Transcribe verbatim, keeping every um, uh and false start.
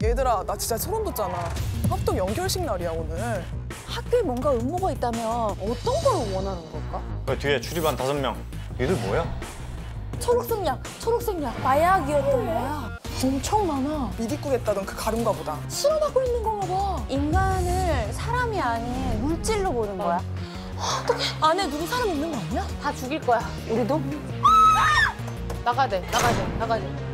얘들아, 나 진짜 소름 돋잖아. 합동 연결식 날이야, 오늘. 학교에 뭔가 음모가 있다면 어떤 걸 원하는 걸까? 그 뒤에 출입한 다섯 명. 얘들 뭐야? 초록색 약, 초록색 약. 마약이었던 거야. 엄청 많아. 미리꾸겠다던 그 가루인가 보다. 실험하고 있는 건가 봐. 인간을 사람이 아닌 물질로 보는 거야. 어떡해. 안에 누구 사람 있는 거 아니야? 다 죽일 거야. 우리도? 나가야 돼, 나가야 돼, 나가야 돼.